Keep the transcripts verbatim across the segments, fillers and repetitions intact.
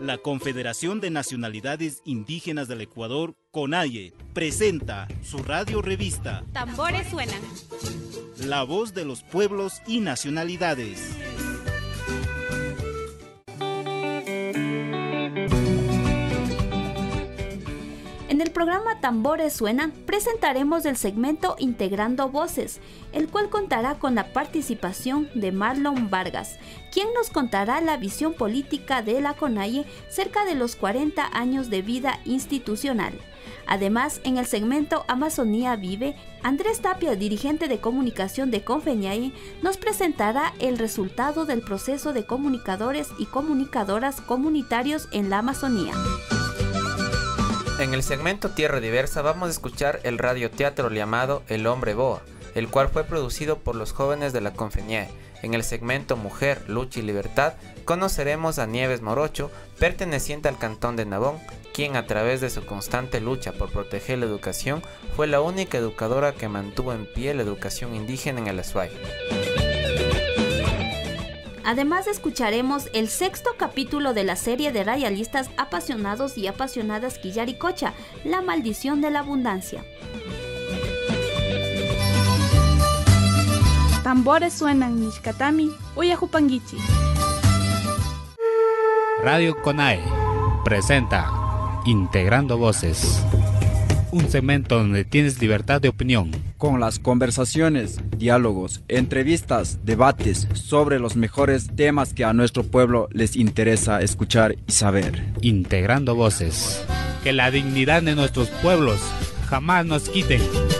La Confederación de Nacionalidades Indígenas del Ecuador, CONAIE, presenta su radio revista Tambores Suenan. La voz de los pueblos y nacionalidades. En el programa Tambores Suenan presentaremos el segmento Integrando Voces, el cual contará con la participación de Marlon Vargas, quien nos contará la visión política de la CONAIE cerca de los cuarenta años de vida institucional. Además, en el segmento Amazonía Vive, Andrés Tapia, dirigente de comunicación de Confeñaye, nos presentará el resultado del proceso de comunicadores y comunicadoras comunitarios en la Amazonía. En el segmento Tierra Diversa vamos a escuchar el radioteatro llamado El Hombre Boa, el cual fue producido por los jóvenes de la Confeñaye. En el segmento Mujer, Lucha y Libertad conoceremos a Nieves Morocho, perteneciente al cantón de Nabón, quien a través de su constante lucha por proteger la educación fue la única educadora que mantuvo en pie la educación indígena en el Azuay. Además escucharemos el sexto capítulo de la serie de radialistas apasionados y apasionadas Quillaricocha, La Maldición de la Abundancia. Tambores suenan Nishkatami, Uyajupanguichi. Radio CONAIE presenta Integrando Voces, un segmento donde tienes libertad de opinión. Con las conversaciones, diálogos, entrevistas, debates sobre los mejores temas que a nuestro pueblo les interesa escuchar y saber. Integrando Voces. Que la dignidad de nuestros pueblos jamás nos quiten.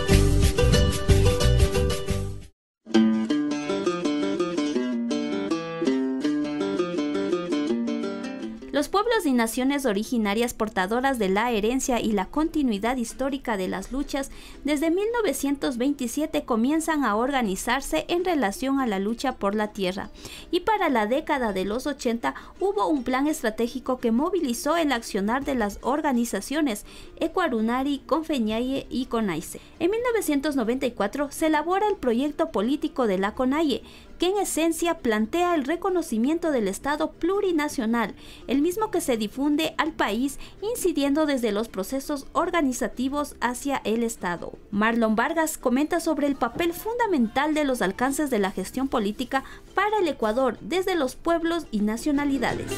Los pueblos y naciones originarias portadoras de la herencia y la continuidad histórica de las luchas desde mil novecientos veintisiete comienzan a organizarse en relación a la lucha por la tierra, y para la década de los ochenta hubo un plan estratégico que movilizó el accionar de las organizaciones Ecuarunari, Confeñaye y CONAICE. En mil novecientos noventa y cuatro se elabora el proyecto político de la CONAIE, que en esencia plantea el reconocimiento del Estado plurinacional, el mismo que se difunde al país, incidiendo desde los procesos organizativos hacia el Estado. Marlon Vargas comenta sobre el papel fundamental de los alcances de la gestión política para el Ecuador desde los pueblos y nacionalidades.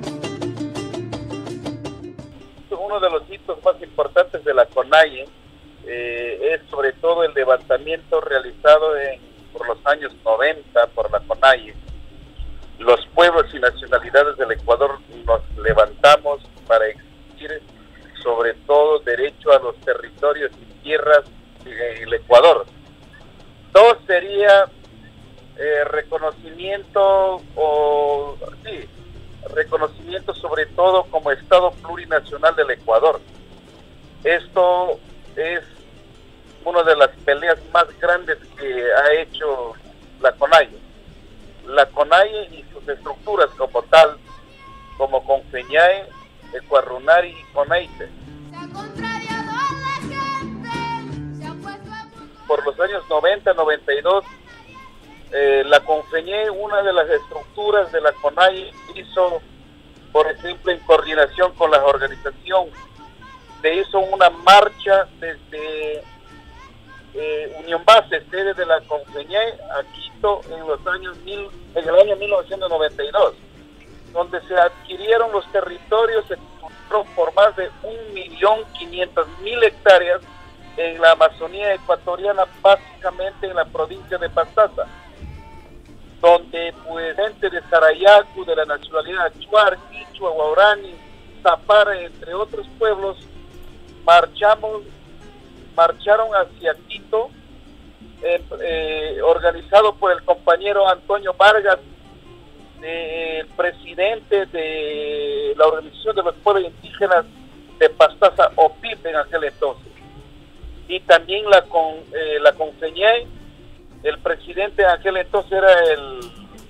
Uno de los hitos más importantes de la CONAIE eh, es sobre todo el levantamiento realizado en por los años noventa por la CONAIE. Los pueblos y nacionalidades del Ecuador nos levantamos para exigir sobre todo derecho a los territorios y tierras del Ecuador. Dos sería eh, reconocimiento o sí, reconocimiento sobre todo como Estado plurinacional del Ecuador. Esto es una de las peleas más grandes que ha hecho la CONAIE. La CONAIE y sus estructuras como tal, como Confeñaye, Ecuarunari y CONAICE. Por los años noventa, noventa y dos, eh, la Confeñaye, una de las estructuras de la CONAIE, hizo, por ejemplo, en coordinación con la organización, se hizo una marcha desde Eh, Unión Base, sede de la Confeñaye, a Quito en los años mil, en el año mil novecientos noventa y dos, donde se adquirieron los territorios por más de un millón quinientas mil hectáreas en la Amazonía ecuatoriana, básicamente en la provincia de Pastaza, donde pues gente de Sarayacu, de la nacionalidad Achuar, Quichua, Guarani, Zapara, entre otros pueblos, marchamos marcharon hacia Quito, eh, eh, organizado por el compañero Antonio Vargas, eh, el presidente de la Organización de los Pueblos Indígenas de Pastaza, O P I P, en aquel entonces, y también la con eh, la Confeñaye. El presidente en aquel entonces era el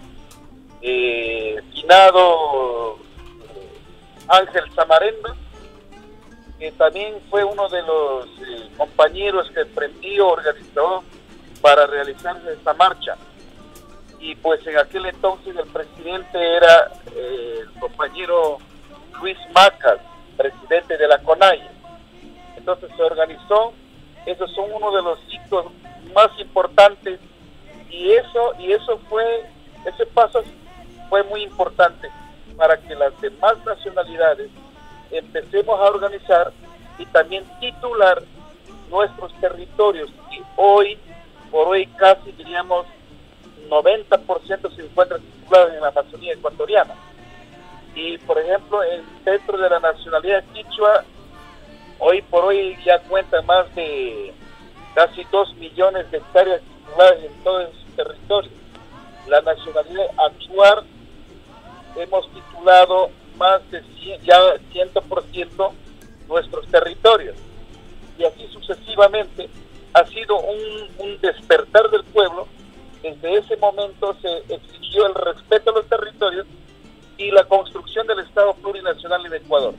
eh, finado Ángel Zamarenda, que también fue uno de los eh, compañeros que emprendió, organizó para realizar esta marcha. Y pues en aquel entonces el presidente era eh, el compañero Luis Macas, presidente de la CONAIE. Entonces se organizó, esos son uno de los hitos más importantes, y eso, y eso fue, ese paso fue muy importante para que las demás nacionalidades empecemos a organizar y también titular nuestros territorios. Y hoy, por hoy casi diríamos noventa por ciento se encuentran titulados en la Amazonía ecuatoriana. Y por ejemplo, en, dentro de la nacionalidad quichua, hoy por hoy ya cuenta más de casi dos millones de hectáreas tituladas en todo su territorio. La nacionalidad achuar, hemos titulado más de cien, ya cien por ciento nuestros territorios. Y así sucesivamente ha sido un, un despertar del pueblo. Desde ese momento se exigió el respeto a los territorios y la construcción del Estado plurinacional en Ecuador.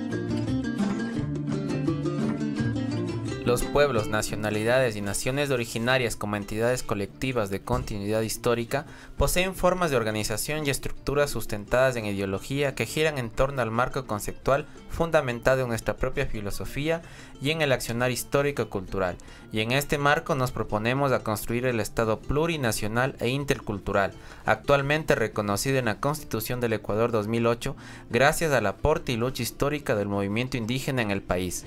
Los pueblos, nacionalidades y naciones originarias como entidades colectivas de continuidad histórica poseen formas de organización y estructuras sustentadas en ideología que giran en torno al marco conceptual fundamentado en nuestra propia filosofía y en el accionar histórico-cultural, y en este marco nos proponemos a construir el Estado plurinacional e intercultural, actualmente reconocido en la Constitución del Ecuador dos mil ocho, gracias al aporte y lucha histórica del movimiento indígena en el país.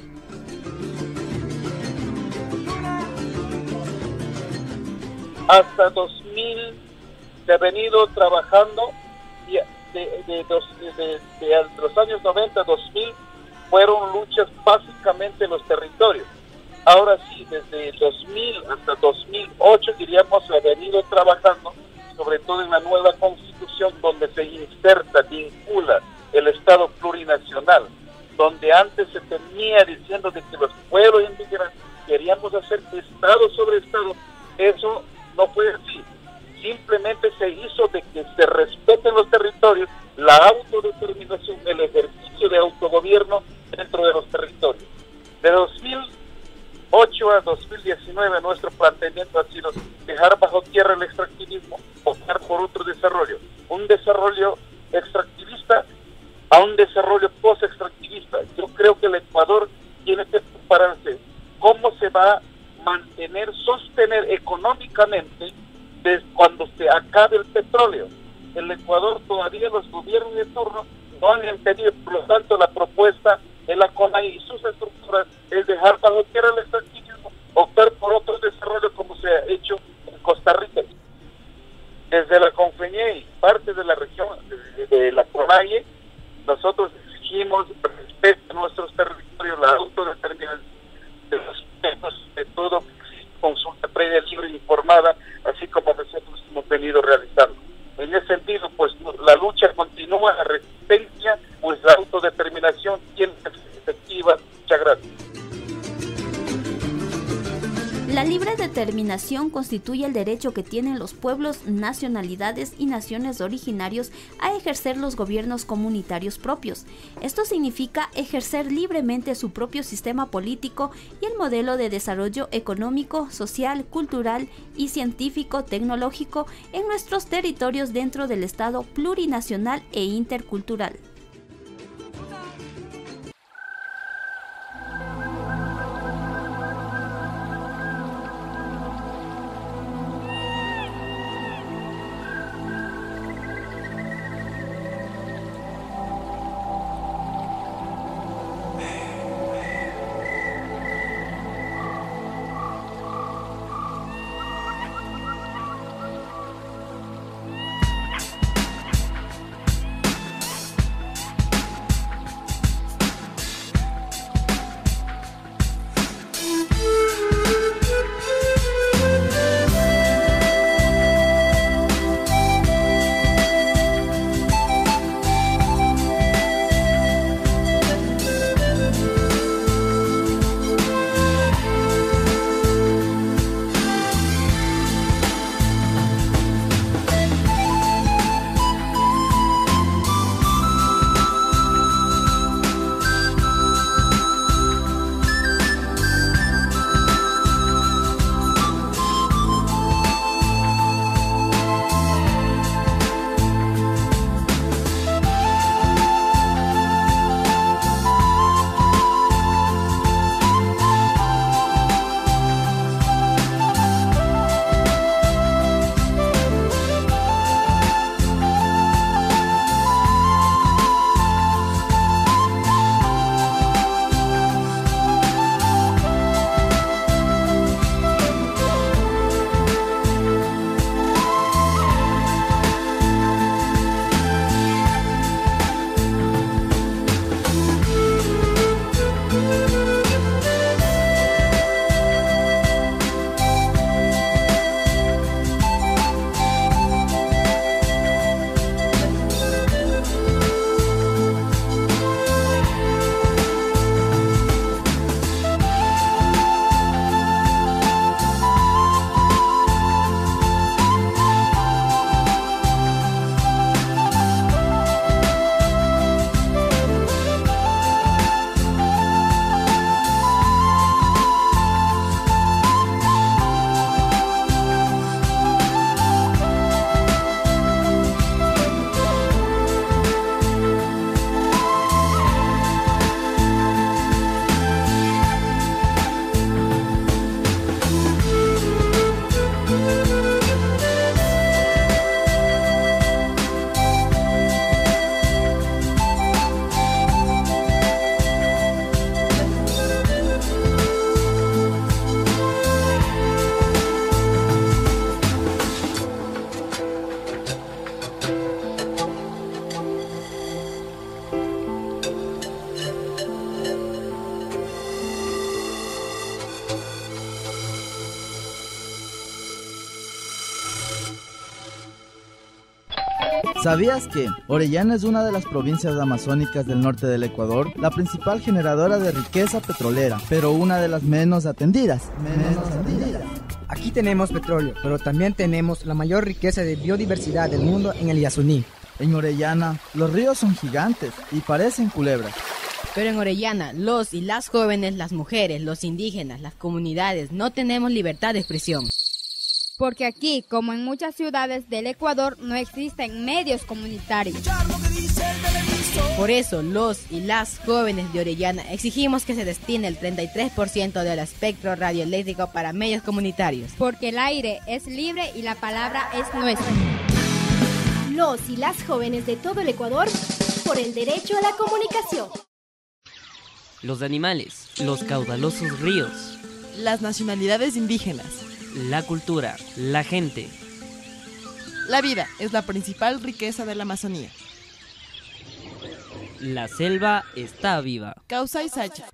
Hasta dos mil se ha venido trabajando, y de, de, de, de, de los años noventa a dos mil fueron luchas básicamente en los territorios. Ahora sí, desde dos mil hasta dos mil ocho diríamos se ha venido trabajando sobre todo en la nueva constitución, donde se inserta, vincula el Estado plurinacional, donde antes se tenía diciendo de que los pueblos indígenas queríamos hacer Estado sobre Estado. Eso no fue así, simplemente se hizo de que se respeten los territorios, la autodeterminación, el ejercicio de autogobierno dentro de los territorios. De dos mil ocho a dos mil diecinueve nuestro planteamiento ha sido dejar bajo tierra el extractivismo, optar por otro desarrollo, un desarrollo extractivista a un desarrollo post-extractivista. Yo creo que el Ecuador tiene que prepararse cómo se va a mantener, sostener económicamente desde cuando se acabe el petróleo. El Ecuador todavía, los gobiernos de turno no han entendido, por lo tanto la propuesta de la CONAIE y sus estructuras es dejar bajo tierra el extractivismo, optar por otro desarrollo como se ha hecho en Costa Rica. Desde la CONFENIE y parte de la región de, de la CONAIE, nosotros exigimos respeto a nuestros territorios, la autodeterminación de los pueblos, de todo, consulta previa, libre e informada, así como nosotros hemos venido realizando. En ese sentido, pues la lucha continúa, la resistencia, pues la autodeterminación tiene que ser efectiva. Muchas gracias. La libre determinación constituye el derecho que tienen los pueblos, nacionalidades y naciones originarios a ejercer los gobiernos comunitarios propios. Esto significa ejercer libremente su propio sistema político y el modelo de desarrollo económico, social, cultural y científico-tecnológico en nuestros territorios dentro del Estado plurinacional e intercultural. ¿Sabías que Orellana es una de las provincias amazónicas del norte del Ecuador, la principal generadora de riqueza petrolera, pero una de las menos atendidas? Menos atendidas. Aquí tenemos petróleo, pero también tenemos la mayor riqueza de biodiversidad del mundo en el Yasuní. En Orellana, los ríos son gigantes y parecen culebras. Pero en Orellana, los y las jóvenes, las mujeres, los indígenas, las comunidades, no tenemos libertad de expresión. Porque aquí, como en muchas ciudades del Ecuador, no existen medios comunitarios. Por eso, los y las jóvenes de Orellana exigimos que se destine el treinta y tres por ciento del espectro radioeléctrico para medios comunitarios. Porque el aire es libre y la palabra es nuestra. Los y las jóvenes de todo el Ecuador, por el derecho a la comunicación. Los animales, los caudalosos ríos, las nacionalidades indígenas, la cultura, la gente. La vida es la principal riqueza de la Amazonía. La selva está viva. Causa y Sacha.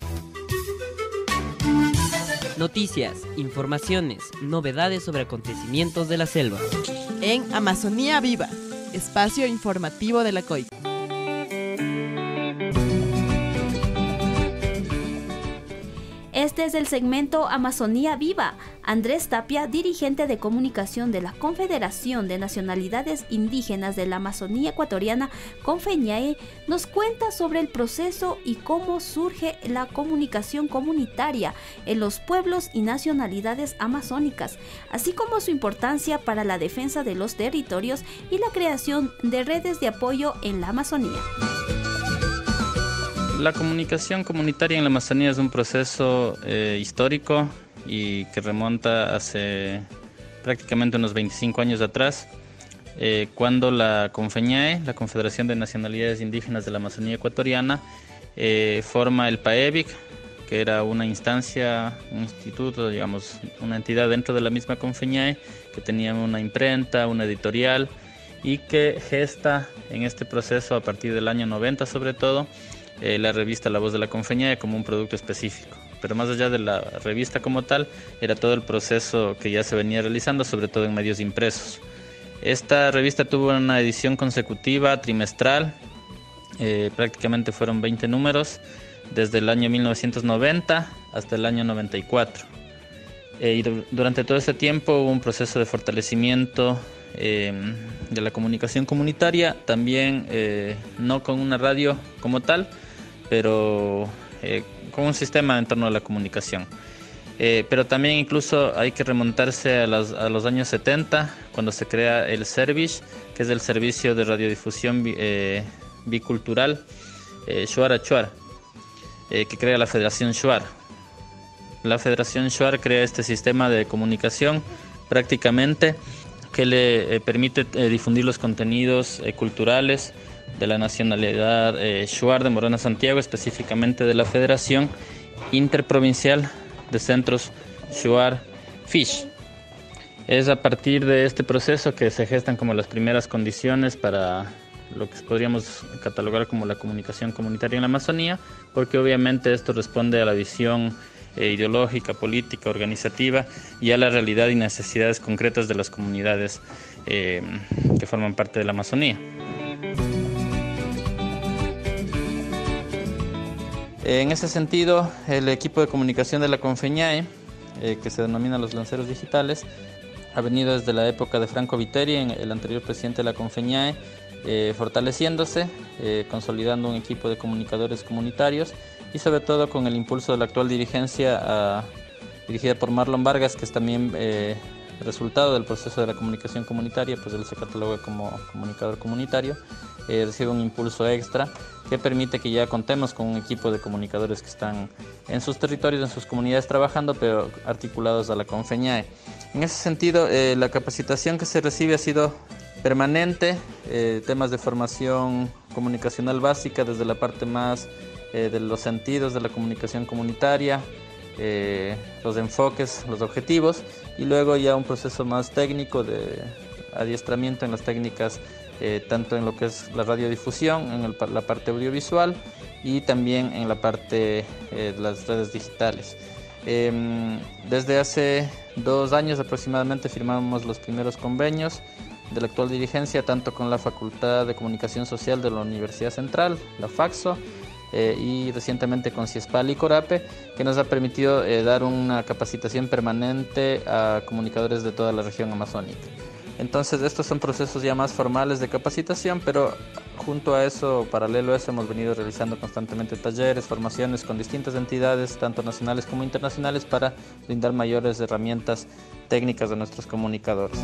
Noticias, informaciones, novedades sobre acontecimientos de la selva. En Amazonía Viva, espacio informativo de la C O I. Este es el segmento Amazonía Viva. Andrés Tapia, dirigente de comunicación de la Confederación de Nacionalidades Indígenas de la Amazonía Ecuatoriana, Confeñae, nos cuenta sobre el proceso y cómo surge la comunicación comunitaria en los pueblos y nacionalidades amazónicas, así como su importancia para la defensa de los territorios y la creación de redes de apoyo en la Amazonía. La comunicación comunitaria en la Amazonía es un proceso eh, histórico y que remonta hace prácticamente unos veinticinco años atrás, eh, cuando la CONFEñae, la Confederación de Nacionalidades Indígenas de la Amazonía Ecuatoriana, eh, forma el PAEVIC, que era una instancia, un instituto, digamos, una entidad dentro de la misma CONFEñae, que tenía una imprenta, una editorial, y que gesta en este proceso a partir del año noventa sobre todo, Eh, la revista La Voz de la CONFEñae como un producto específico. Pero más allá de la revista como tal, era todo el proceso que ya se venía realizando, sobre todo en medios impresos. Esta revista tuvo una edición consecutiva, trimestral, eh, prácticamente fueron veinte números, desde el año mil novecientos noventa hasta el año noventa y cuatro. Eh, y durante todo ese tiempo hubo un proceso de fortalecimiento eh, de la comunicación comunitaria, también eh, no con una radio como tal, pero eh, con un sistema en torno a la comunicación. Eh, pero también incluso hay que remontarse a, las, a los años setenta, cuando se crea el SERVIS, que es el Servicio de Radiodifusión eh, Bicultural eh, Shuar Achuar, eh, que crea la Federación Shuar. La Federación Shuar crea este sistema de comunicación prácticamente que le eh, permite eh, difundir los contenidos eh, culturales de la nacionalidad eh, Shuar de Morona Santiago, específicamente de la Federación Interprovincial de Centros Shuar Fish. Es a partir de este proceso que se gestan como las primeras condiciones para lo que podríamos catalogar como la comunicación comunitaria en la Amazonía, porque obviamente esto responde a la visión eh, ideológica, política, organizativa y a la realidad y necesidades concretas de las comunidades eh, que forman parte de la Amazonía. En ese sentido, el equipo de comunicación de la CONFEñae, eh, que se denomina los lanceros digitales, ha venido desde la época de Franco Viteri, el anterior presidente de la CONFEñae, eh, fortaleciéndose, eh, consolidando un equipo de comunicadores comunitarios y sobre todo con el impulso de la actual dirigencia a, dirigida por Marlon Vargas, que es también eh, resultado del proceso de la comunicación comunitaria, pues él se cataloga como comunicador comunitario, eh, recibe un impulso extra que permite que ya contemos con un equipo de comunicadores que están en sus territorios, en sus comunidades trabajando, pero articulados a la CONFEñae. En ese sentido, eh, la capacitación que se recibe ha sido permanente, eh, temas de formación comunicacional básica desde la parte más eh, de los sentidos de la comunicación comunitaria, eh, los enfoques, los objetivos, y luego ya un proceso más técnico de adiestramiento en las técnicas, eh, tanto en lo que es la radiodifusión, en el, la parte audiovisual y también en la parte eh, de las redes digitales. Eh, desde hace dos años aproximadamente firmamos los primeros convenios de la actual dirigencia, tanto con la Facultad de Comunicación Social de la Universidad Central, la FACSO, eh, y recientemente con CIESPAL y CORAPE, que nos ha permitido eh, dar una capacitación permanente a comunicadores de toda la región amazónica. Entonces estos son procesos ya más formales de capacitación, pero junto a eso, paralelo a eso, hemos venido realizando constantemente talleres, formaciones con distintas entidades, tanto nacionales como internacionales, para brindar mayores herramientas técnicas a nuestros comunicadores.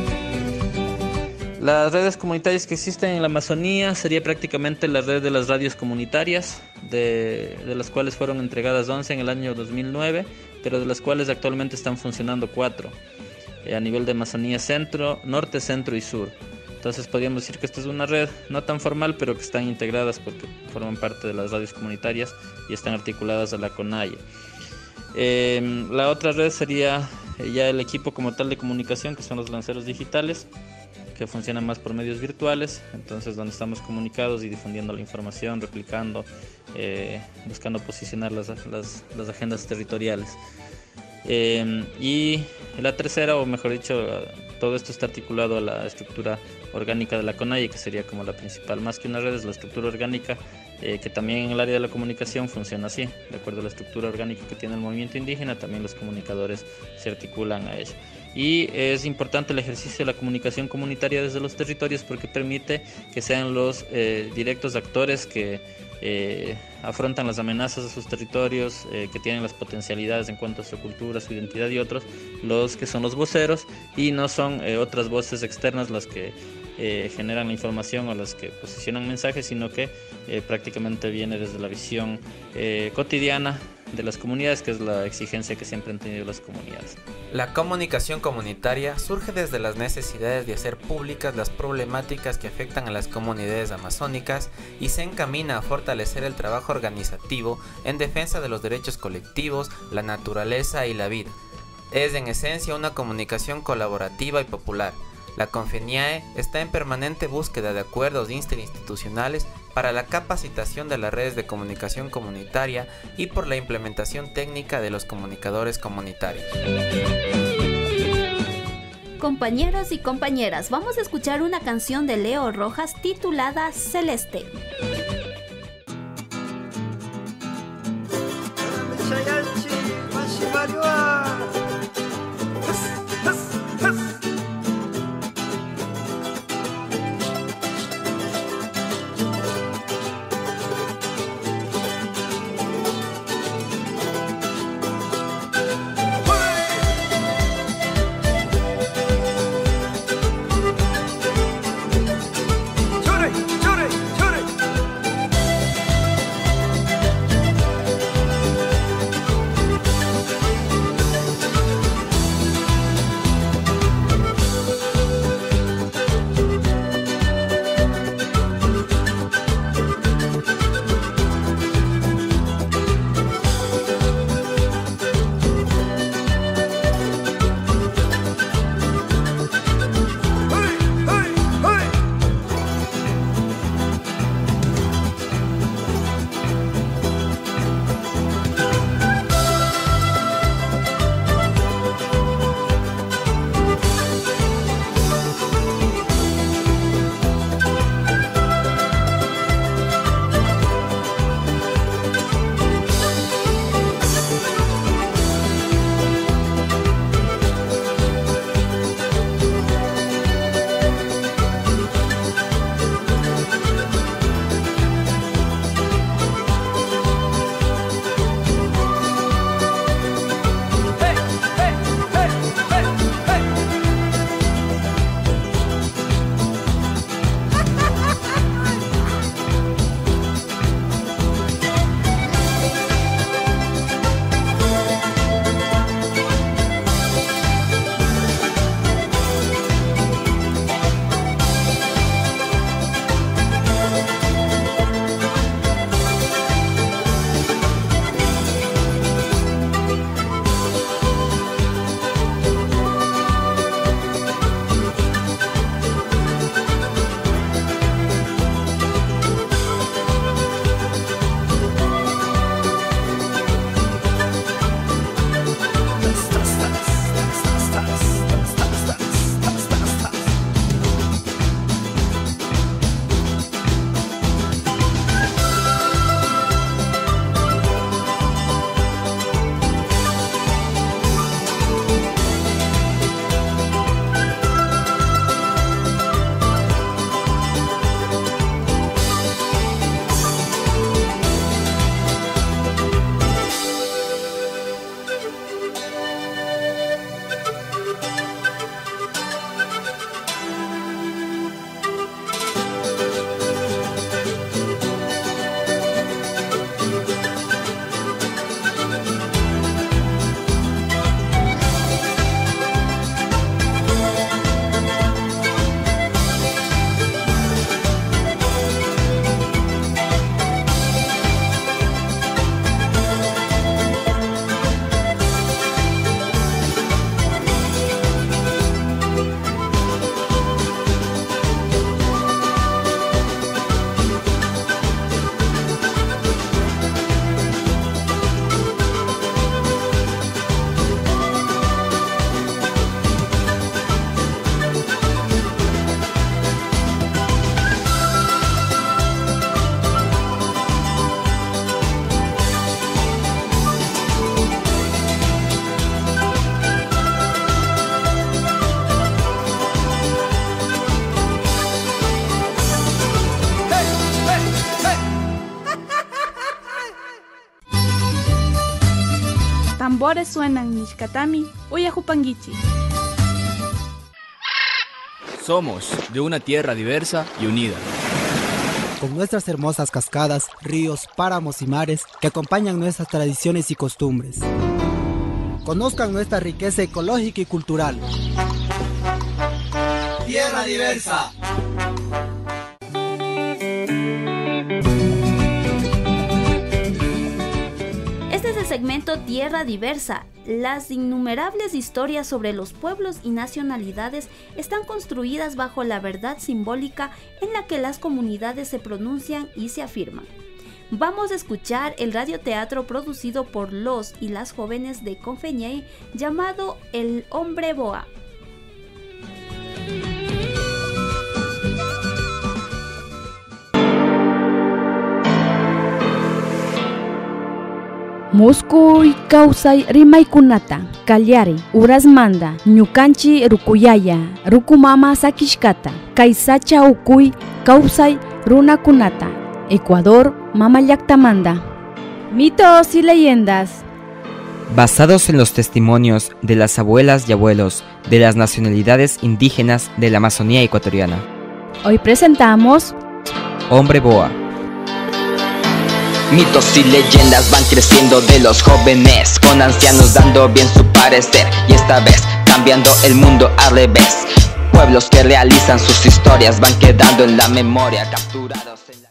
Las redes comunitarias que existen en la Amazonía sería prácticamente la red de las radios comunitarias, de, de las cuales fueron entregadas once en el año dos mil nueve, pero de las cuales actualmente están funcionando cuatro. A nivel de Amazonía Centro, Norte, Centro y Sur. Entonces podríamos decir que esta es una red no tan formal, pero que están integradas porque forman parte de las radios comunitarias y están articuladas a la CONAIE. Eh, la otra red sería ya el equipo como tal de comunicación, que son los lanceros digitales, que funcionan más por medios virtuales, entonces donde estamos comunicados y difundiendo la información, replicando, eh, buscando posicionar las, las, las agendas territoriales. Eh, y la tercera, o mejor dicho, todo esto está articulado a la estructura orgánica de la CONAIE, que sería como la principal, más que una red, es la estructura orgánica, eh, que también en el área de la comunicación funciona así, de acuerdo a la estructura orgánica que tiene el movimiento indígena, también los comunicadores se articulan a ella. Y es importante el ejercicio de la comunicación comunitaria desde los territorios, porque permite que sean los eh, directos actores que eh, afrontan las amenazas de sus territorios, eh, que tienen las potencialidades en cuanto a su cultura, su identidad y otros, los que son los voceros, y no son eh, otras voces externas las que eh, generan la información o las que posicionan mensajes, sino que eh, prácticamente viene desde la visión eh, cotidiana de las comunidades, que es la exigencia que siempre han tenido las comunidades. La comunicación comunitaria surge desde las necesidades de hacer públicas las problemáticas que afectan a las comunidades amazónicas y se encamina a fortalecer el trabajo organizativo en defensa de los derechos colectivos, la naturaleza y la vida. Es en esencia una comunicación colaborativa y popular. La CONFENIAE está en permanente búsqueda de acuerdos interinstitucionales para la capacitación de las redes de comunicación comunitaria y por la implementación técnica de los comunicadores comunitarios. Compañeros y compañeras, vamos a escuchar una canción de Leo Rojas titulada Celeste. tambores suenan Nishkatami, Uyajupanguichi. Somos de una tierra diversa y unida, con nuestras hermosas cascadas, ríos, páramos y mares que acompañan nuestras tradiciones y costumbres. Conozcan nuestra riqueza ecológica y cultural. Tierra diversa. Este es el segmento Tierra Diversa. Las innumerables historias sobre los pueblos y nacionalidades están construidas bajo la verdad simbólica en la que las comunidades se pronuncian y se afirman. Vamos a escuchar el radioteatro producido por los y las jóvenes de Confeñey llamado El Hombre Boa. Muskuy kawsay rimaykunata kallari urasmanda ñukanchi rukuyaya rukumama sakishkata kay sacha ukuy kawsay runakunata Ecuador mama llaktamanda. Mitos y leyendas basados en los testimonios de las abuelas y abuelos de las nacionalidades indígenas de la Amazonía ecuatoriana. Hoy presentamos Hombre Boa. Mitos y leyendas van creciendo de los jóvenes, con ancianos dando bien su parecer, y esta vez cambiando el mundo al revés. Pueblos que realizan sus historias van quedando en la memoria, capturados en la...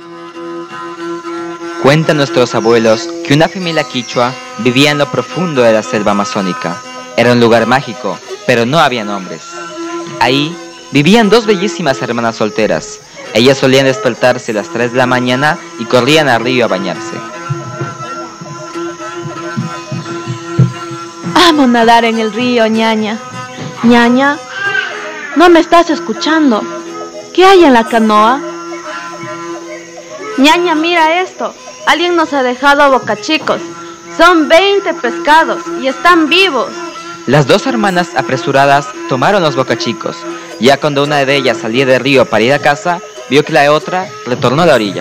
Cuentan nuestros abuelos que una familia quichua vivía en lo profundo de la selva amazónica. Era un lugar mágico, pero no había hombres. Ahí vivían dos bellísimas hermanas solteras. Ellas solían despertarse a las tres de la mañana y corrían al río a bañarse. Amo nadar en el río, ñaña. Ñaña, ¿no me estás escuchando? ¿Qué hay en la canoa? Ñaña, mira esto. Alguien nos ha dejado bocachicos. Son veinte pescados y están vivos. Las dos hermanas apresuradas tomaron los bocachicos. Ya cuando una de ellas salía del río para ir a casa, vio que la otra retornó a la orilla.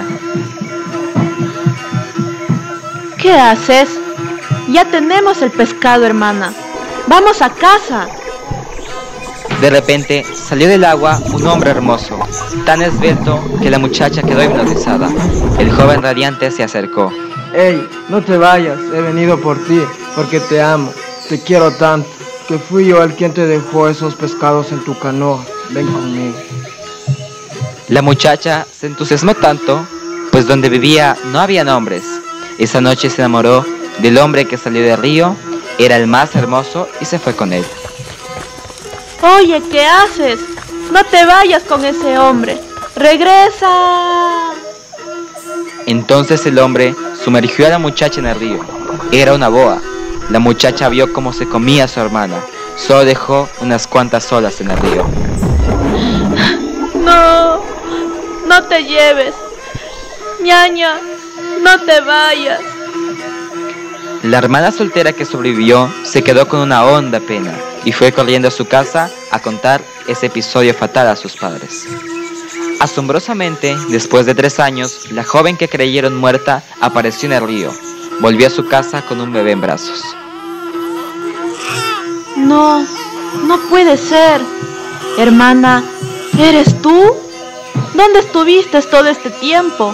¿Qué haces? Ya tenemos el pescado, hermana. ¡Vamos a casa! De repente salió del agua un hombre hermoso, tan esbelto que la muchacha quedó hipnotizada. El joven radiante se acercó. ¡Ey, no te vayas! He venido por ti, porque te amo. Te quiero tanto, que fui yo el quien te dejó esos pescados en tu canoa. Ven conmigo. La muchacha se entusiasmó tanto, pues donde vivía no había hombres. Esa noche se enamoró del hombre que salió del río, era el más hermoso y se fue con él. Oye, ¿qué haces? No te vayas con ese hombre. ¡Regresa! Entonces el hombre sumergió a la muchacha en el río. Era una boa. La muchacha vio cómo se comía a su hermana. Solo dejó unas cuantas olas en el río. No, no te lleves. Ñaña, no te vayas. La hermana soltera que sobrevivió se quedó con una honda pena y fue corriendo a su casa a contar ese episodio fatal a sus padres. Asombrosamente, después de tres años, la joven que creyeron muerta apareció en el río. Volvió a su casa con un bebé en brazos. No, no puede ser. Hermana, ¿eres tú? ¿Dónde estuviste todo este tiempo?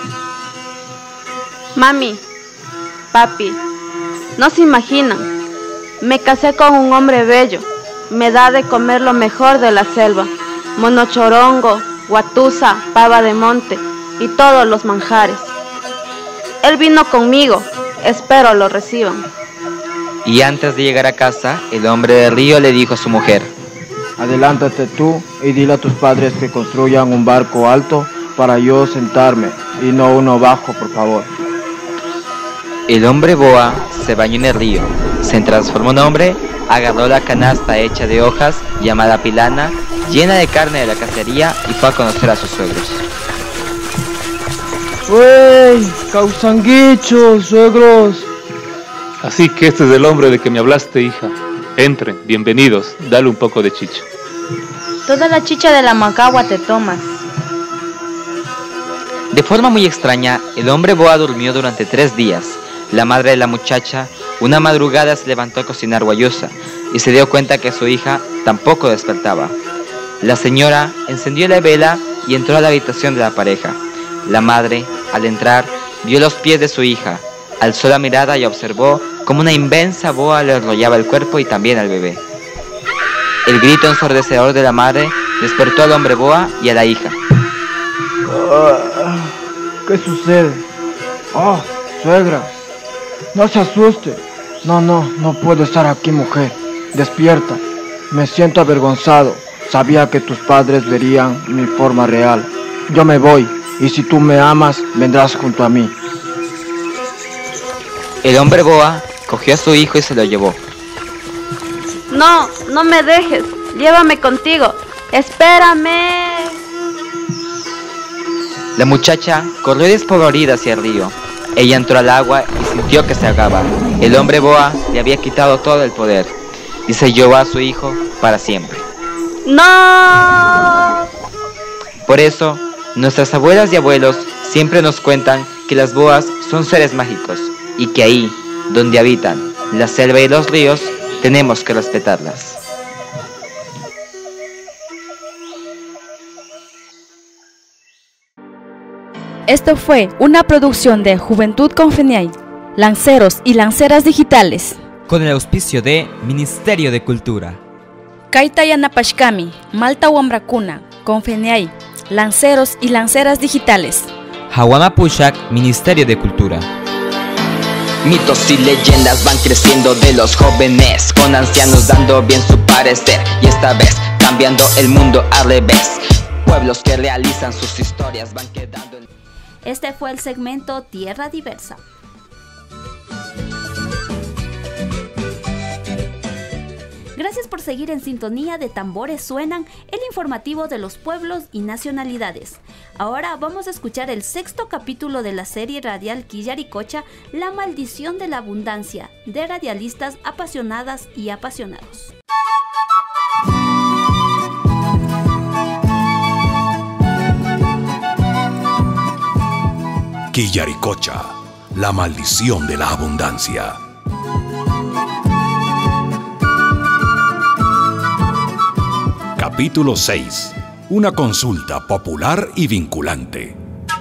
Mami, papi, no se imaginan. Me casé con un hombre bello. Me da de comer lo mejor de la selva. Monochorongo, guatusa, pava de monte y todos los manjares. Él vino conmigo. Espero lo reciban. Y antes de llegar a casa, el hombre del río le dijo a su mujer: adelántate tú y dile a tus padres que construyan un barco alto para yo sentarme y no uno bajo, por favor. El hombre boa se bañó en el río, se transformó en hombre, agarró la canasta hecha de hojas llamada pilana, llena de carne de la cacería, y fue a conocer a sus suegros. ¡Wey! ¡Causanguichos, suegros! Así que este es el hombre de que me hablaste, hija. Entren, bienvenidos, dale un poco de chicha. Toda la chicha de la macagua te tomas. De forma muy extraña, el hombre boa durmió durante tres días. La madre de la muchacha Una madrugada se levantó a cocinar guayusa y se dio cuenta que su hija tampoco despertaba. La señora encendió la vela y entró a la habitación de la pareja. La madre, al entrar, vio los pies de su hija, alzó la mirada y observó cómo una inmensa boa le enrollaba el cuerpo y también al bebé. El grito ensordecedor de la madre despertó al hombre boa y a la hija. Ah, ¿qué sucede? Oh, suegra, no se asuste. No, no, no puedo estar aquí, mujer. Despierta. Me siento avergonzado. Sabía que tus padres verían mi forma real. Yo me voy, y si tú me amas, vendrás junto a mí. El hombre boa cogió a su hijo y se lo llevó. No, no me dejes. Llévame contigo. Espérame. La muchacha corrió despavorida hacia el río. Ella entró al agua y sintió que se ahogaba. El hombre boa le había quitado todo el poder y se llevó a su hijo para siempre. ¡No! Por eso, nuestras abuelas y abuelos siempre nos cuentan que las boas son seres mágicos y que ahí, donde habitan la selva y los ríos, tenemos que respetarlas. Esto fue una producción de Juventud Confeniay, Lanceros y Lanceras Digitales. Con el auspicio de Ministerio de Cultura. Kaita Yanapashkami, Malta Wamrakuna, Confeniay, Lanceros y Lanceras Digitales. Hawama Pushak, Ministerio de Cultura. Mitos y leyendas van creciendo de los jóvenes, con ancianos dando bien su parecer, y esta vez cambiando el mundo al revés. Pueblos que realizan sus historias van quedando en... Este fue el segmento Tierra Diversa. Gracias por seguir en sintonía de Tambores Suenan, el informativo de los pueblos y nacionalidades. Ahora vamos a escuchar el sexto capítulo de la serie radial Quillaricocha, La Maldición de la Abundancia, de radialistas apasionadas y apasionados. Quillaricocha, la maldición de la abundancia. Capítulo seis. Una consulta popular y vinculante.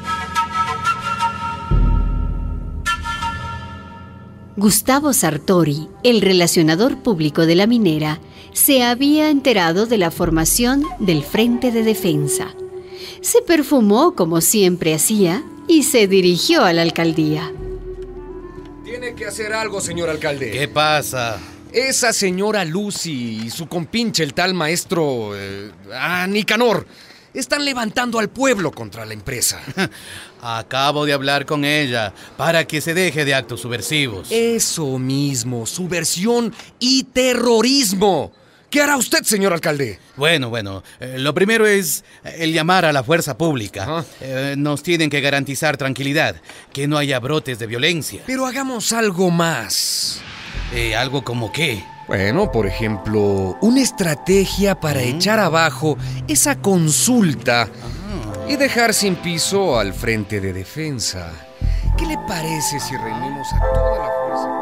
Gustavo Sartori, el relacionador público de la minera, se había enterado de la formación del Frente de Defensa. Se perfumó como siempre hacía y se dirigió a la alcaldía. Tiene que hacer algo, señor alcalde. ¿Qué pasa? Esa señora Lucy y su compinche, el tal maestro eh, ah, Nicanor, están levantando al pueblo contra la empresa. Acabo de hablar con ella para que se deje de actos subversivos. Eso mismo, subversión y terrorismo. ¿Qué hará usted, señor alcalde? Bueno, bueno, eh, lo primero es el llamar a la fuerza pública. Eh, nos tienen que garantizar tranquilidad, que no haya brotes de violencia. Pero hagamos algo más. Eh, ¿Algo como qué? Bueno, por ejemplo, una estrategia para ¿Mm? echar abajo esa consulta ah. y dejar sin piso al Frente de Defensa. ¿Qué le parece si reunimos a toda la fuerza?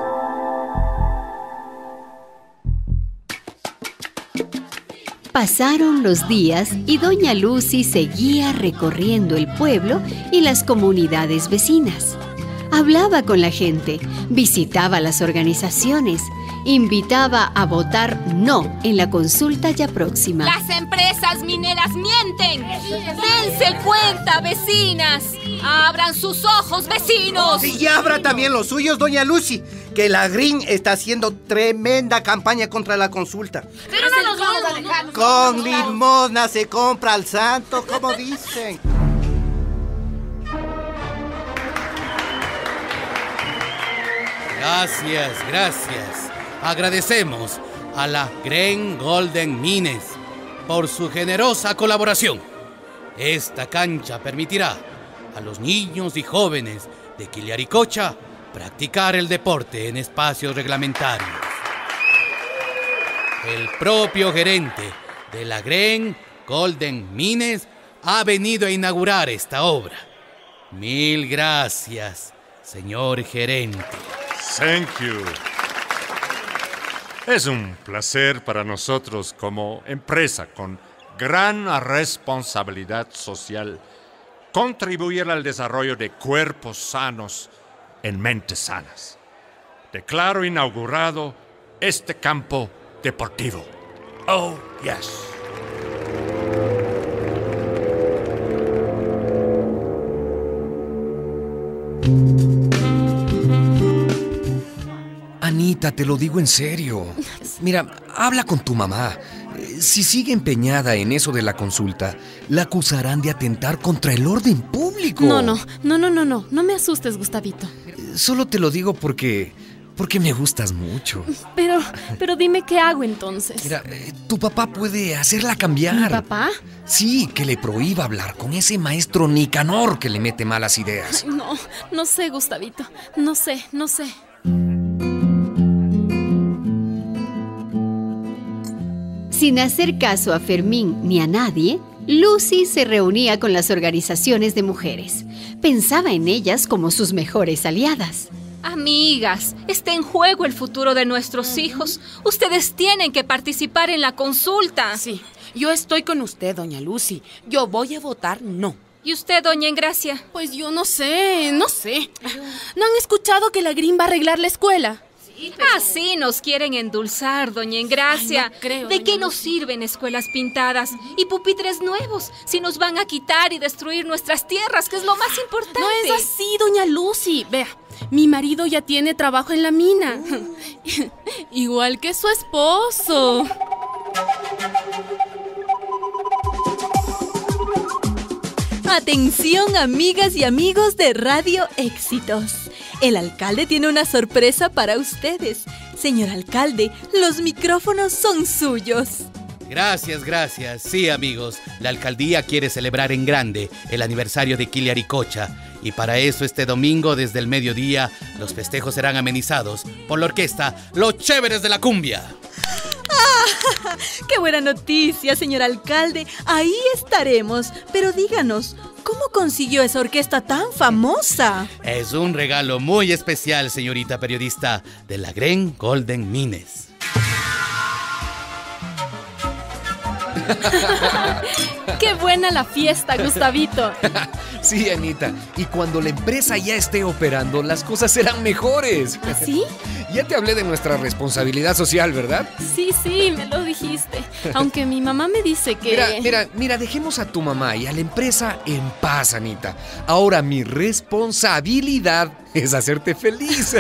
Pasaron los días y doña Lucy seguía recorriendo el pueblo y las comunidades vecinas. Hablaba con la gente, visitaba las organizaciones, invitaba a votar no en la consulta ya próxima. Las empresas mineras mienten. Dense cuenta, vecinas. Abran sus ojos, vecinos. Y abra también los suyos, doña Lucy, que la Green está haciendo tremenda campaña contra la consulta. Pero no nos vamos a dejar. Con limosna se compra al santo, como dicen. Gracias, gracias. Agradecemos a la Green Golden Mines por su generosa colaboración. Esta cancha permitirá a los niños y jóvenes de Quillaricocha practicar el deporte en espacios reglamentarios. El propio gerente de la Green Golden Mines ha venido a inaugurar esta obra. Mil gracias, señor gerente. Thank you. Es un placer para nosotros como empresa con gran responsabilidad social contribuir al desarrollo de cuerpos sanos en mentes sanas. Declaro inaugurado este campo deportivo. Oh, yes. Anita, te lo digo en serio. Mira, habla con tu mamá. Si sigue empeñada en eso de la consulta, la acusarán de atentar contra el orden público. No, no, no, no, no, no, no me asustes, Gustavito. Solo te lo digo porque... porque me gustas mucho. Pero, pero dime qué hago entonces. Mira, eh, tu papá puede hacerla cambiar. ¿Mi papá? Sí, que le prohíba hablar con ese maestro Nicanor que le mete malas ideas. Ay, no, no sé, Gustavito. No sé, no sé. Sin hacer caso a Fermín ni a nadie, Lucy se reunía con las organizaciones de mujeres. Pensaba en ellas como sus mejores aliadas. Amigas, está en juego el futuro de nuestros hijos. Ustedes tienen que participar en la consulta. Sí, yo estoy con usted, doña Lucy. Yo voy a votar no. ¿Y usted, doña Engracia? Pues yo no sé, no sé. ¿No han escuchado que la Green va a arreglar la escuela? Sí, pero... Así nos quieren endulzar, doña Engracia. Ay, no creo, ¿De doña qué Lucy. nos sirven escuelas pintadas y pupitres nuevos si nos van a quitar y destruir nuestras tierras, que es lo más importante? No es así, doña Lucy. Vea, mi marido ya tiene trabajo en la mina. Uh. Igual que su esposo. Atención, amigas y amigos de Radio Éxitos. El alcalde tiene una sorpresa para ustedes. Señor alcalde, los micrófonos son suyos. Gracias, gracias. Sí, amigos, la alcaldía quiere celebrar en grande el aniversario de Quiliaricocha. Y para eso este domingo desde el mediodía los festejos serán amenizados por la orquesta Los Chéveres de la Cumbia. ¡Ah! ¡Qué buena noticia, señor alcalde! Ahí estaremos. Pero díganos, ¿cómo consiguió esa orquesta tan famosa? Es un regalo muy especial, señorita periodista, de la Green Golden Mines. ¡Qué buena la fiesta, Gustavito! Sí, Anita. Y cuando la empresa ya esté operando, las cosas serán mejores. ¿Así? Ya te hablé de nuestra responsabilidad social, ¿verdad? Sí, sí, me lo dijiste. Aunque mi mamá me dice que... Mira, mira, mira, dejemos a tu mamá y a la empresa en paz, Anita. Ahora mi responsabilidad es hacerte feliz.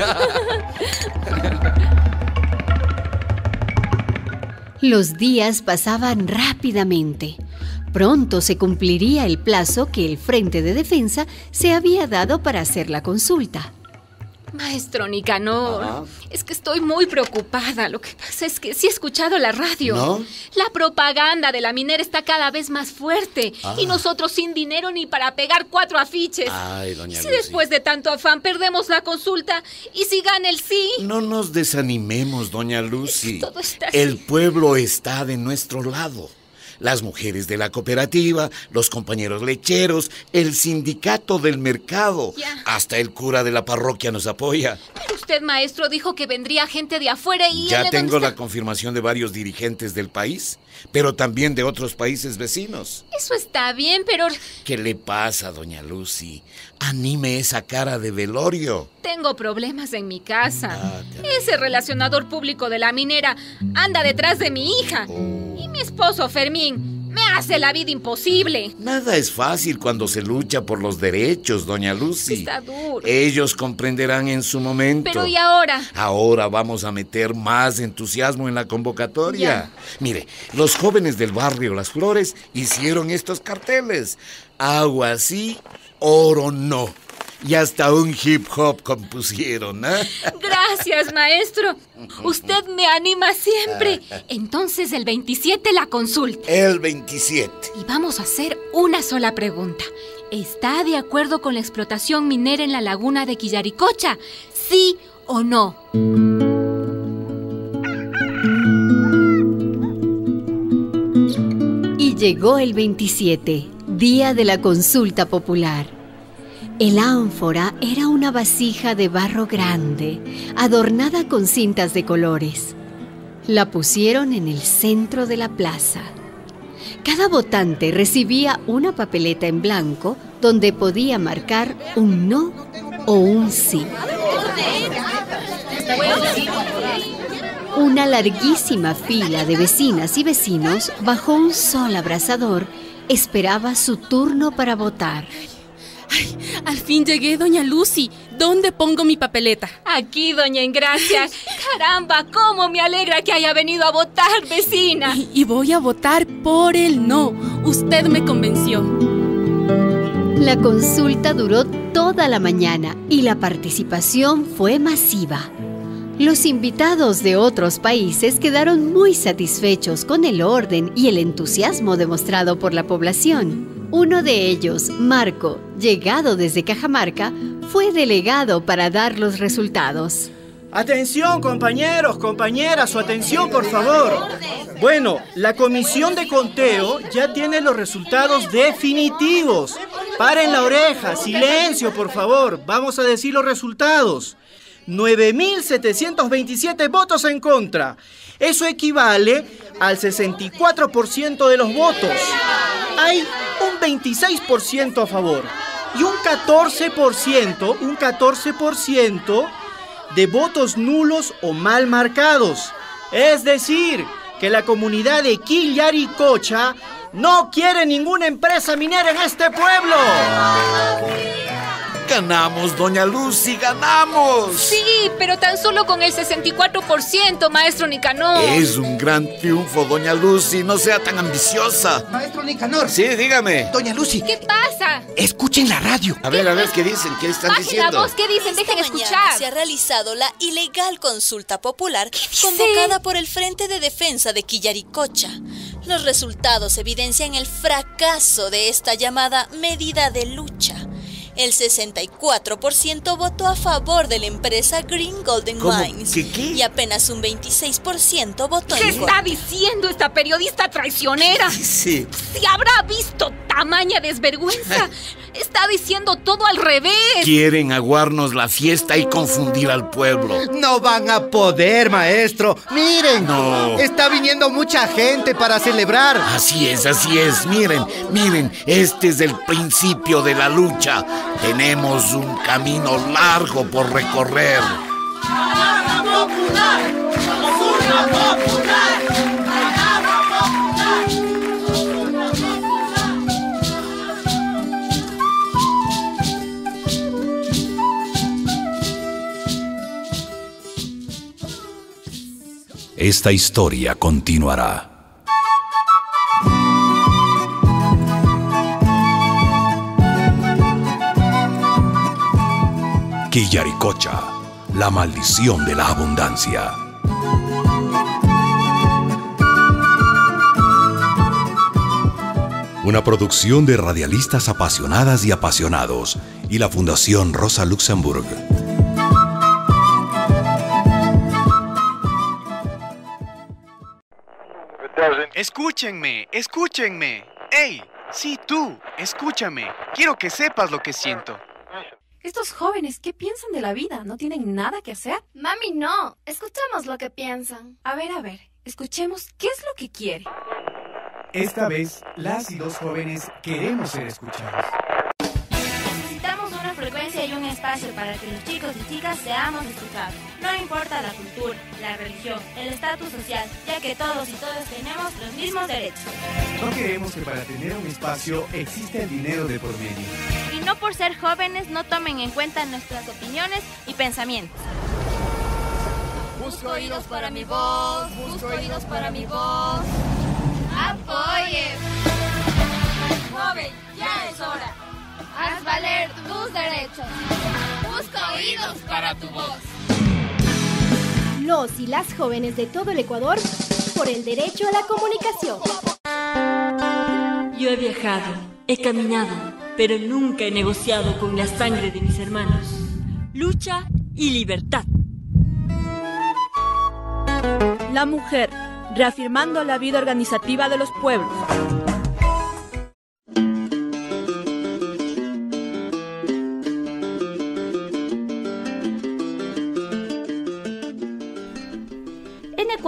Los días pasaban rápidamente. Pronto se cumpliría el plazo que el Frente de Defensa se había dado para hacer la consulta. Maestro Nicanor, Ah. es que estoy muy preocupada. Lo que pasa es que sí he escuchado la radio. ¿No? La propaganda de la minera está cada vez más fuerte. Ah. Y nosotros sin dinero ni para pegar cuatro afiches. Ay, doña Si Lucy. después de tanto afán perdemos la consulta y si gana el sí. No nos desanimemos, doña Lucy. Todo está así. El pueblo está de nuestro lado. Las mujeres de la cooperativa, los compañeros lecheros, el sindicato del mercado, Ya. hasta el cura de la parroquia nos apoya. Pero usted, maestro, dijo que vendría gente de afuera y... Ya él, tengo ¿dónde la está? confirmación de varios dirigentes del país, pero también de otros países vecinos. Eso está bien, pero... ¿Qué le pasa, doña Lucy? Anime esa cara de velorio. Tengo problemas en mi casa. Ah, Ese relacionador público de la minera anda detrás de mi hija. Y mi esposo Fermín me hace la vida imposible. Nada es fácil cuando se lucha por los derechos, doña Lucy. Está duro. Ellos comprenderán en su momento. Pero ¿y ahora? Ahora vamos a meter más entusiasmo en la convocatoria. Ya. Mire, los jóvenes del barrio Las Flores hicieron estos carteles. Agua sí, oro no. Y hasta un hip hop compusieron, ¿eh? Gracias, maestro. Usted me anima siempre. Entonces el veintisiete la consulta. El veintisiete. Y vamos a hacer una sola pregunta. ¿Está de acuerdo con la explotación minera en la laguna de Quiliaricocha? ¿Sí o no? Y llegó el veintisiete, día de la consulta popular. El ánfora era una vasija de barro grande, adornada con cintas de colores. La pusieron en el centro de la plaza. Cada votante recibía una papeleta en blanco donde podía marcar un no o un sí. Una larguísima fila de vecinas y vecinos bajo un sol abrasador esperaba su turno para votar. Ay, al fin llegué, doña Lucy. ¿Dónde pongo mi papeleta? Aquí, doña Engracia. Caramba, cómo me alegra que haya venido a votar, vecina. Y, y voy a votar por el no. Usted me convenció. La consulta duró toda la mañana y la participación fue masiva. Los invitados de otros países quedaron muy satisfechos con el orden y el entusiasmo demostrado por la población. Uno de ellos, Marco, llegado desde Cajamarca, fue delegado para dar los resultados. Atención, compañeros, compañeras, su atención, por favor. Bueno, la comisión de conteo ya tiene los resultados definitivos. Paren la oreja, silencio, por favor. Vamos a decir los resultados. nueve mil setecientos veintisiete votos en contra. Eso equivale al sesenta y cuatro por ciento de los votos. Hay un veintiséis por ciento a favor y un catorce por ciento, un catorce por ciento de votos nulos o mal marcados. Es decir, que la comunidad de Quillaricocha no quiere ninguna empresa minera en este pueblo. ¡Ganamos, doña Lucy, ganamos! Sí, pero tan solo con el sesenta y cuatro por ciento, maestro Nicanor. Es un gran triunfo, doña Lucy, no sea tan ambiciosa. Maestro Nicanor. Sí, dígame. Doña Lucy. ¿Qué pasa? Escuchen la radio. A ver, a ver, ¿qué dicen? ¿Qué están Bajen diciendo? la voz, ¿qué dicen? Esta Dejen mañana escuchar. Se ha realizado la ilegal consulta popular convocada por el Frente de Defensa de Quillaricocha. Los resultados evidencian el fracaso de esta llamada medida de lucha. El sesenta y cuatro por ciento votó a favor de la empresa Green Golden ¿Cómo? Mines. ¿Qué, qué? Y apenas un veintiséis por ciento votó ¿Qué en contra. está diciendo esta periodista traicionera? Sí. ¿Se habrá visto tamaña desvergüenza? Está diciendo todo al revés. Quieren aguarnos la fiesta y confundir al pueblo. No van a poder, maestro. Miren, No. está viniendo mucha gente para celebrar. Así es, así es. Miren, miren, este es el principio de la lucha. Tenemos un camino largo por recorrer. Esta historia continuará. Quillaricocha, la maldición de la abundancia. Una producción de radialistas apasionadas y apasionados y la Fundación Rosa Luxemburg. Escúchenme, escúchenme. ¡Ey! Sí, tú, escúchame. Quiero que sepas lo que siento. Estos jóvenes, ¿qué piensan de la vida? ¿No tienen nada que hacer? Mami, no. Escuchemos lo que piensan. A ver, a ver, escuchemos qué es lo que quiere. Esta vez, las y los jóvenes queremos ser escuchados. Necesitamos una frecuencia y un espacio para que los chicos y chicas seamos escuchados. No importa la cultura, la religión, el estatus social, ya que todos y todas tenemos los mismos derechos. No queremos que para tener un espacio exista el dinero de por medio. Y no por ser jóvenes no tomen en cuenta nuestras opiniones y pensamientos. Busco oídos para mi voz, busco oídos para mi voz. ¡Apoye! Joven, ya es hora. Haz valer tus derechos. Busca oídos para tu voz. Los y las jóvenes de todo el Ecuador por el derecho a la comunicación. Yo he viajado, he caminado, pero nunca he negociado con la sangre de mis hermanos. Lucha y libertad. La mujer, reafirmando la vida organizativa de los pueblos.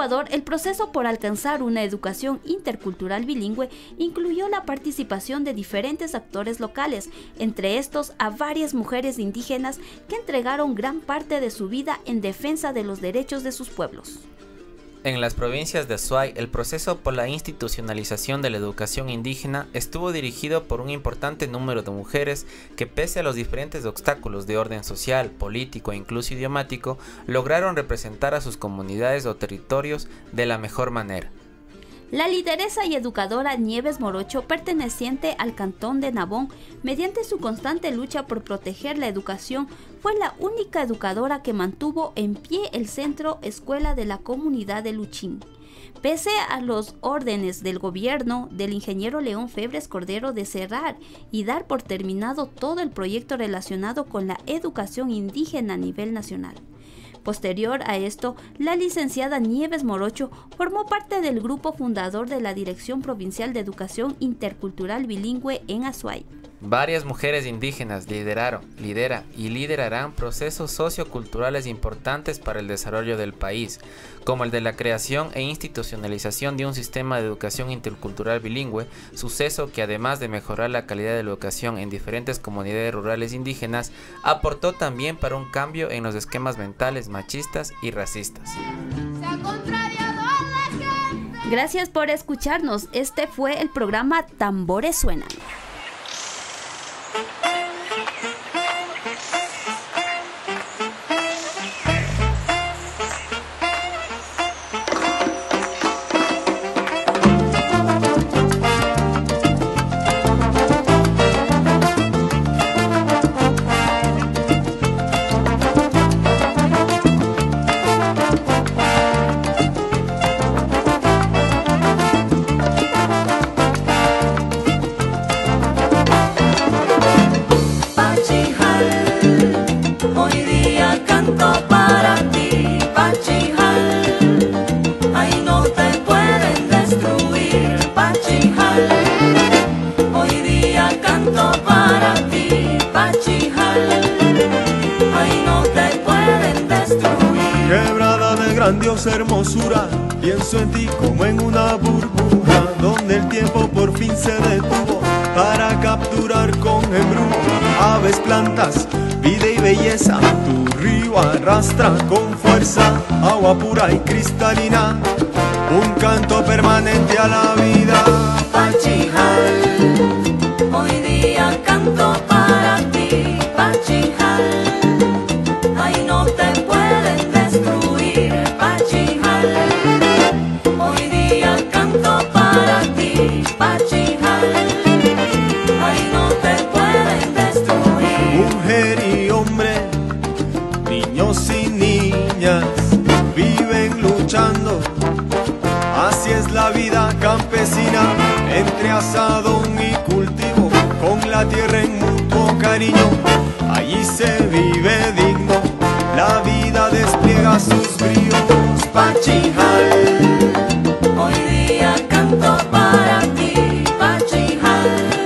Ecuador, el proceso por alcanzar una educación intercultural bilingüe incluyó la participación de diferentes actores locales, entre estos a varias mujeres indígenas que entregaron gran parte de su vida en defensa de los derechos de sus pueblos. En las provincias de Azuay, el proceso por la institucionalización de la educación indígena estuvo dirigido por un importante número de mujeres que, pese a los diferentes obstáculos de orden social, político e incluso idiomático, lograron representar a sus comunidades o territorios de la mejor manera. La lideresa y educadora Nieves Morocho, perteneciente al cantón de Nabón, mediante su constante lucha por proteger la educación, fue la única educadora que mantuvo en pie el centro escuela de la comunidad de Luchín. Pese a los órdenes del gobierno del ingeniero León Febres Cordero de cerrar y dar por terminado todo el proyecto relacionado con la educación indígena a nivel nacional. Posterior a esto, la licenciada Nieves Morocho formó parte del grupo fundador de la Dirección Provincial de Educación Intercultural Bilingüe en Azuay. Varias mujeres indígenas lideraron, lidera y liderarán procesos socioculturales importantes para el desarrollo del país, como el de la creación e institucionalización de un sistema de educación intercultural bilingüe, suceso que, además de mejorar la calidad de la educación en diferentes comunidades rurales indígenas, aportó también para un cambio en los esquemas mentales machistas y racistas. Gracias por escucharnos. Este fue el programa Tambores Suenan. Grandiosa hermosura, pienso en ti como en una burbuja, donde el tiempo por fin se detuvo para capturar con embrujo aves, plantas, vida y belleza. Tu río arrastra con fuerza agua pura y cristalina, un canto permanente a la vida. Pachijal, hoy día canto para ti, Pachijal, ay no te pueden destruir. Pachijal, hoy día canto para ti, Pachijal, ay no te pueden destruir. Mujer y hombre, niños y niñas, viven luchando, así es la vida campesina, entre asadón y cultivo, con la tierra en mutuo cariño, allí se vive digno, la vida despliega sus bríos. Pachijal, hoy día canto para ti, Pachijal,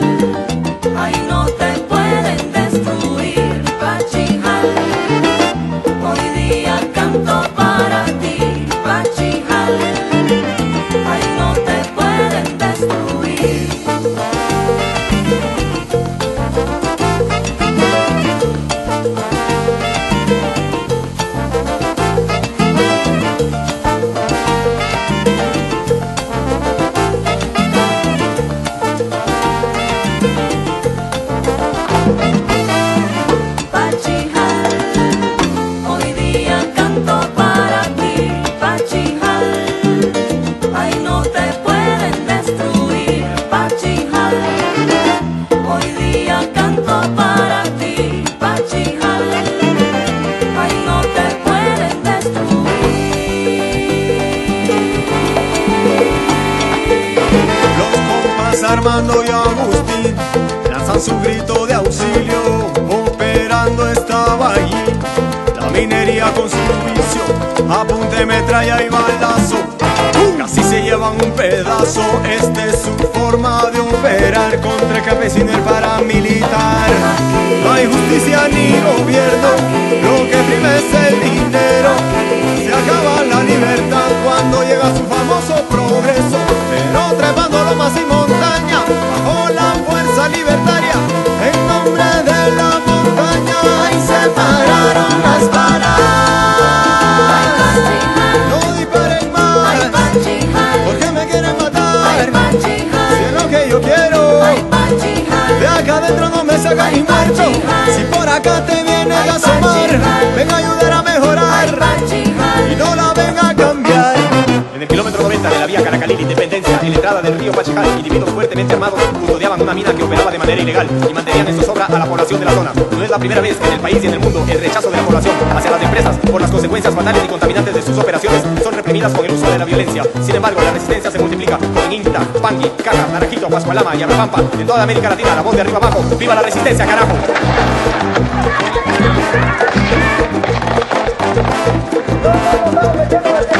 ay no te pueden destruir. Pachijal, hoy día canto para ti, Pachijal, ay no te pueden destruir. Armando y Agustín lanzan su grito de auxilio, operando estaba allí la minería con su juicio, a punta de metralla y balazo, casi se llevan un pedazo. Esta es su forma de operar contra el campesino y el paramilitar. No hay justicia ni gobierno, lo que prima es el dinero, se acaba la libertad cuando llega causa libertaria, en nombre de la montaña, y se pararon las balas. No disparen más, porque me quieren matar. Si es lo que yo quiero, de acá adentro no me sacan ni muerto. Si por acá te vienes a asomar, ven a ayudar a mejorar y no la venga a cambiar. En el kilómetro noventa de la vía Caracalil Independencia, en la entrada del río Pachijal, individuos fuertemente armados custodiaban una mina que operaba de manera ilegal y mantenían en zozobra a la población de la zona. No es la primera vez que en el país y en el mundo el rechazo de la población hacia las empresas por las consecuencias fatales y contaminantes de sus operaciones son reprimidas con el uso de la violencia. Sin embargo, la resistencia se multiplica con Inta, Pangui, Caja, Naranjito, Pascualama y Abrapampa. En toda América Latina, la voz de arriba abajo. ¡Viva la resistencia, carajo! Vamos a